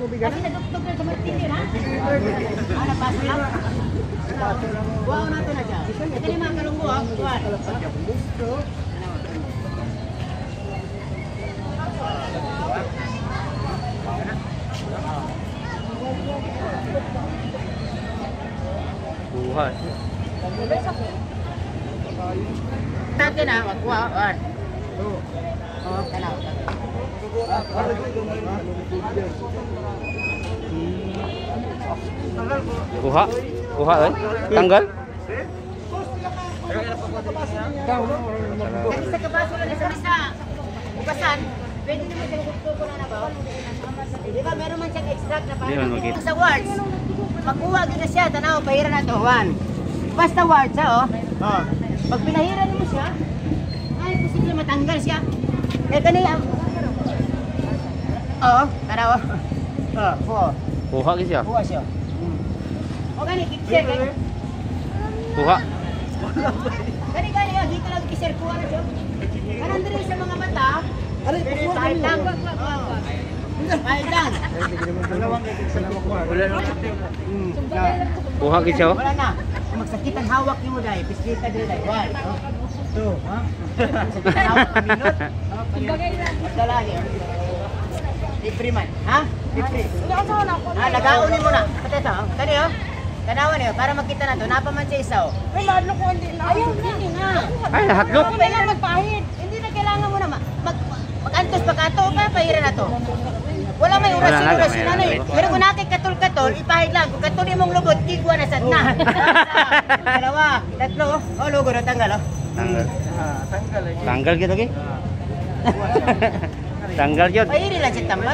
Kasi nadugtog na sa Martin yun, ha? Napaso lang. Buhaw na ito na siya. Ito yung mga kalunggo, ha? Buwan. Buhay. Natin, ha? Buhaw. Oh, tanaw. Kuha. Kuha eh. Tanggal. Kasi sa kabaso lang sa misa, bukasan, pwede naman siyang gugtugo na ba? Di ba, meron man siyang extract na parang sa words. Magkuha gina siya, tanaw, pahira na ito, one. Basta words, ha, oh. Pag pinahiran mo siya, ay, posible matanggal siya. Eh, kanina, oo, tanaw, four. Kuha ki siya. Kuha siya. O, gani, kikisir, gani. Kuha. Gani, dito lang kikisir, kuha na siya. Kanan din sa mga mata, kahit lang. Kahit lang. Kuha ki siya. Wala na. Magsakit ang hawak niyo mo dahil. Piskita din dahil. One. Two. Magsakit ang hawak ng minut. Magdalagi. Libre man. Ha? Libre. Lagaunin mo na. Pati ito. Kani o? Kanawan niyo. Para makita na ito. Napaman siya isa o. May madlo ko hindi na. Ayaw hindi nga. Ay, nahatlok. Kailangan magpahid. Hindi na kailangan mo na. Mag-antos pa kato o pahira na to. Wala may orasyon na eh. Pero kung nakikatol-katol, ipahid lang. Kung katulin mong lubot, kigwa na sad na. Dalawa, tatlo. O, lugo na tanggal o. Tanggal. Tanggal gitu ki. Tanggal jud. Pahiri lang siya tambal.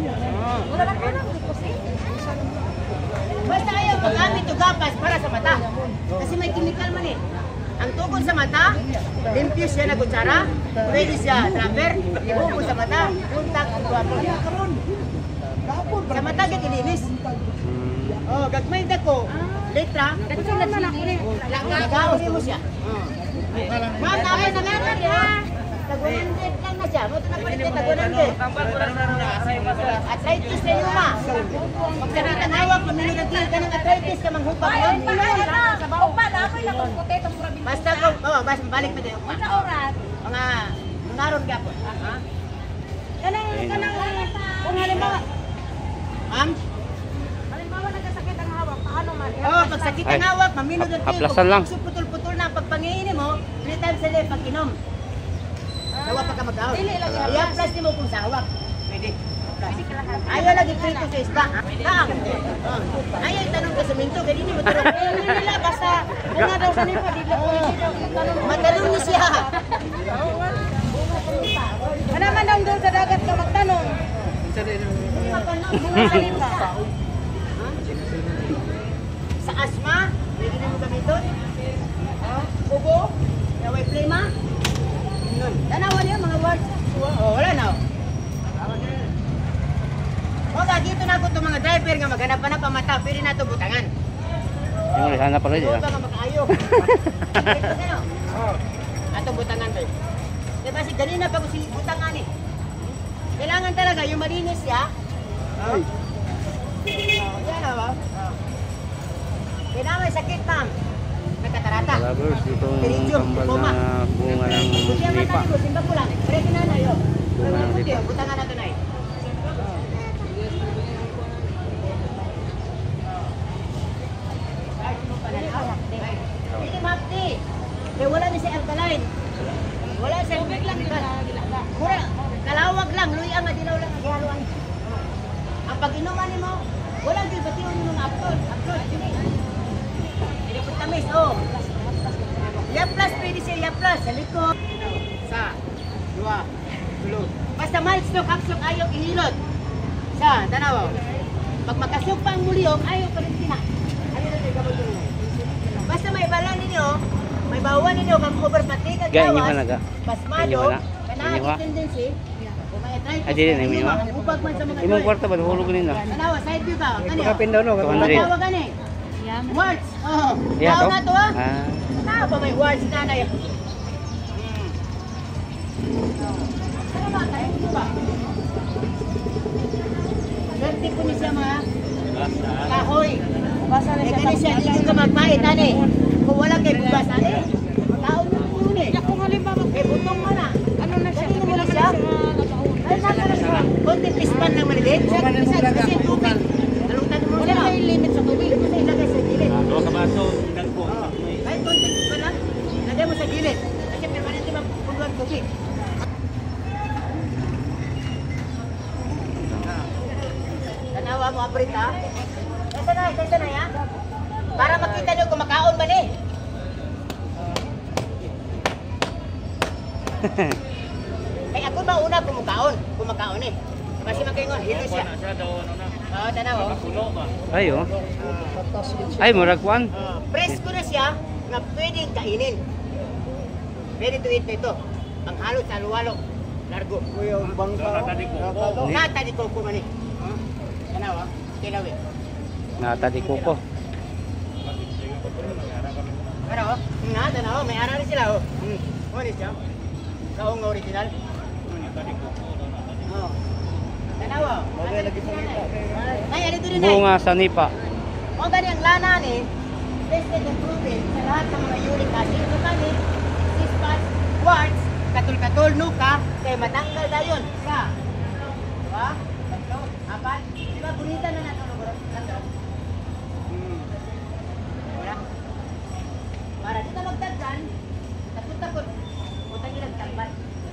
Basta ayaw magamit o gapas para sa mata. Kasi may chemical man eh. Ang tukod sa mata, limpyo siya na kutsara, pwede siya trapper, ibubo sa mata, puntak, guwapo niya karon. Sa mata gagilinis. Oh, gagmay dako. Letra, katulad man ako ni. Lagaw mo siya. Ma'am, namin na meron ha. Tag-100 lang na siya. Mo to nagpalit kay tag-100. Arthritis na yun ma. Pagkakita ng hawak, mamilagil ka ng arthritis ka manghupag yun. Sa baong pa na ako yung puti itong probinsya. Basta ko, basta balik pa tayo. Sa oras. Mga naron ka po. Kanang, kung halimbawa, Ma'am? halimbawa nagkasakit ang hawak, paano man? Pag sakit ang hawak, maminod ang haplasan lang. Putol-putol na pagpangiinin mo, 3 times a day pag-inom. Sawa pa ka mag-out. I-plus mo kung sa hawak. Pwede. Ayaw lagi prito sa isda. Kaang. Ayaw itanong ka sa minto, kaya hindi mo tarong. Nila, basta, kung na daw sa nipa, di lang Matanong niya siya. Ano man daw doon sa dagat ka magtanong? Sa nipa. Sa asma, pwede na mo gamiton. Ubo, yaway plema. Tanawan niyo mga words. Wala na. Dito na ako itong mga driver nga maghanap-hanap ang mata. Pwede na ito butangan. Yung lihanap pala Ito dyan. ba nga makaayo? Ito butangan ba? Diba si ganina pa ko si butangan eh. Kailangan talaga yung malinis siya. Yan o. Kailangan sakit ma'am. Nagkatarata. Lovers, itong kambal na bunga ng lipa. Simba ko lang. Pwede na na yun. Bunga ng lipa. Butangan na ito na eh. Hindi mapti. Kaya wala na si alkaline. Wala siya. Tubig lang mura. Kalawag lang. Luyang nga dilaw lang. Haluan. Ang pag-inuman mo, wala din batiwan mo ng upload. Upload. Hindi po tamis. Yaplas pwede siya. Yaplas. Sa likod. Sa. Dua. Tulo. Basta milestone, kapsok, ayaw ihilot. Sa. Tanaw. Pag makasok pa ang mulyong, ayaw pa rin tina. Ayaw na tayo gabag yun. Basta may bala ninyo, may bawa ninyo, kang overpatig at Ganyan gawas, ka na. pasmado, Ganyan ka. tendency, kung may arthritis, Ay, hindi na, upag man sa mga Imong kwarta ba? Hulog nila. Tanawa, side view ka, kanyo? Kapindaw no. Tawag ka ni? Words, Yeah, tawag to? na to ha? Ah. Tanawa ba may words na na yun? Ano ba, tayo ba? Swerte po niya siya. Eh, kani siya, hindi ka magpait, ani. Kung wala kay bugas, ani. Makaon mo yun eh. Kung halimbawa, Eh, butong mo na. ano na siya? Ganun mo na Kailangan siya. na siya nakaon. Ay, nasa na siya. Konting pispan lang malilit. Siya, kasi yung tubig. Talong mo Wala siya. may limit sa tubig. Ilagay mo sa ilagay sa gilid. Dua ka baso, dagko. Kahit konting pispan lang, ilagay mo sa gilid. Kasi permanente mapuluan tubig. Tanawa mo, abrit ha? Kaysa na, ya? Para makita niyo kung makaon man eh. Kay ako ba una kumakaon eh. Kasi magkaingon, hilo siya. Oo, tanaw. Ay, oh. Ay, murag kwan. Presko na siya na pwedeng kainin. Ready to eat na ito. Ang halo sa luwalo. Largo. Nata di koko man eh. Tanaw ha? Kilawi. Nata di kuko. Ano? Tanaw. May ara rin sila oh. Ano siya? Kaong original. Oh. Tanaw oh. Ay, ano ito rin eh. Bunga sa nipa. O gani ang lana ni, tested and proven sa lahat ng mga uric acid. Ito kani, sispas, quartz, katul-katul, nuka, kaya matanggal na yun. Isa. Diba? Tatlo, apat. Diba, bunita na natin. Tatlo. Wala. Para dito magdagdan, takot-takot. Utang ilang tambal.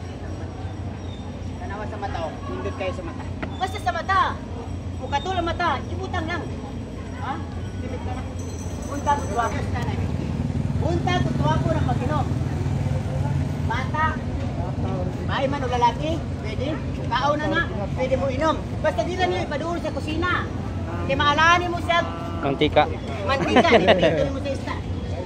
Tanawa sa mata, oh. Pindot kayo sa mata. Basta sa mata. Katul ang mata, ibutang lang. Ha? Pindot ka na. Punta ko tuwako sa tanay. Punta ko tuwako ng mag-inom. Bata. Bahay man o lalaki, pwede. Kaon na nga, pwede mo inom. Basta di lang nyo ipadoon sa kusina. Kaya maalahanin mo siya. Mantika. Mantika, ipito mo sa ista.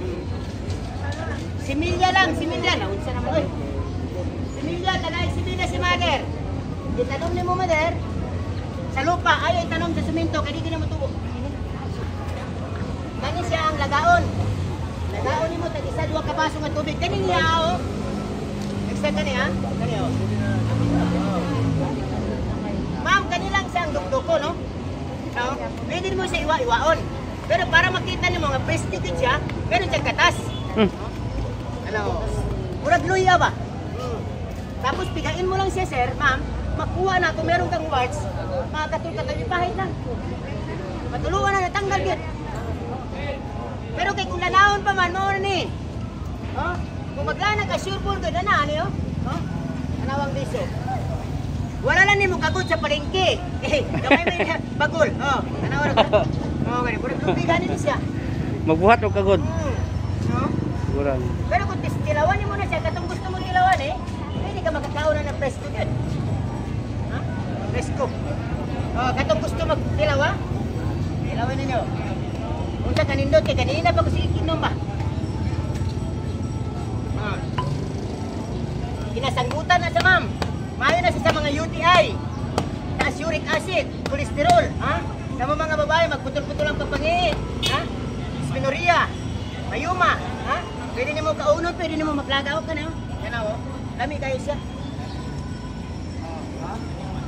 Similya lang, similya. Naunsa naman oy. Similya, tanay similya si mother. Itanong ni mo mother, sa lupa, ayaw itanong sa semento, kaya di na matubo. Kani siya ang lagaon. Lagaon ni mo, tag-isa, 2 kabaso ng tubig. Kani niya, oh. Next kani, ha? Kani, oh. Ma'am, kani lang siya ang dukduko, no? So, pwede mo siya iwa-iwaon. Pero para makita niyo mga prestige siya, meron siyang katas. Ano? Murag luya ba? Tapos pigain mo lang siya, sir, ma'am. Makuha na kung meron kang warts, mga katul-katul, ipahay lang. Matulungan na natanggal yun. Pero kay kung nanahon pa man, mo ni. Oh? Kung maglana ka, sure ball ka, nanaan yun. Oh? Anawang biso. Wala lang ni mo kagod sa palengke. Eh, kamay may bagol. Oh, anawang ka. Oh, gani, purag lubigan nito siya. Magbuhat o kagod. No? Siguran. Pero kung tilawan mo na siya, katong gusto mo tilawan eh, hindi ka makakaon na ng presko yun. Ha? Presko. Oh, katong gusto magtilawa, tilawan ninyo. Kung sa kanindot, kay kanina pa kasi ikinom ba? Kinasanggutan na sa ma'am. Mayo na siya sa mga UTI. Taas uric acid, kolesterol. Ha? Sa mga babae, magputol-putol ang papangi. Ha? Dysmenorrhea, mayuma. Ha? Pwede niyo mo kaunod, pwede niyo mo maplagaw ka na. Yan na oh. Lami kayo siya. Ha?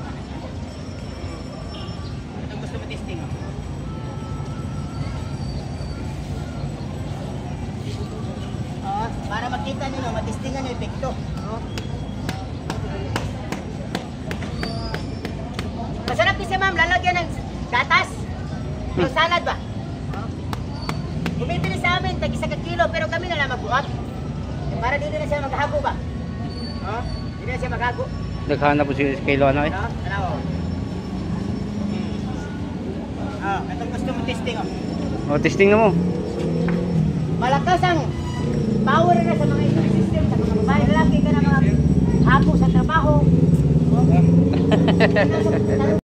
Itong gusto mo testing oh. Para makita niyo, matestingan yung epekto. No? Masarap din siya ma'am, lalagyan ng gatas. O salad ba? Bumibili sa amin, tag 1 kilo, pero kami na lang magbuhat. Para dito na siya maghago ba? Dito na siya maghago. Naghanap po si kilo ano eh. Ano? Katong gusto mo testing oh. O, testing na mo. Malakas ang power na sa mga immune system, sa mga babae, lalaki ka na mga hapo sa trabaho.